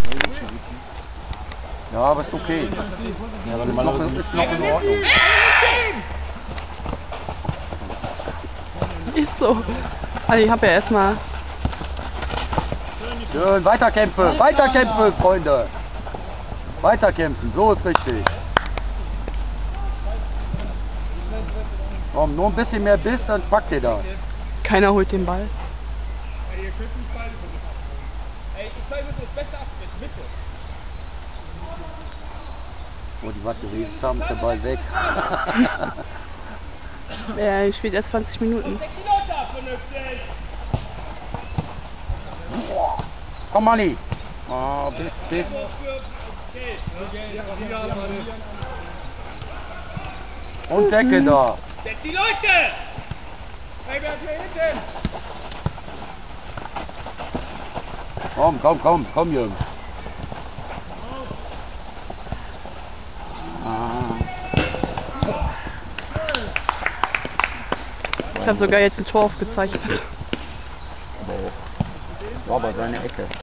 Ja, aber ist okay. Ja, aber Ist normalerweise noch in Ordnung. Ist so. Also ich habe ja erstmal. Schön, weiterkämpfen, weiterkämpfen, Freunde. Weiterkämpfen, so ist richtig. Komm, nur ein bisschen mehr Biss, dann packt ihr das. Keiner holt den Ball. Wo die was gewesen haben, ist der Ball weg. Er spielt erst 20 Minuten. Komm, Manni. Oh, bis. Und Decke da. Deck die Leute! Hey, wer ist hier hinten? Komm, Jürgen. Ich habe sogar jetzt ein Tor aufgezeichnet. War aber seine Ecke.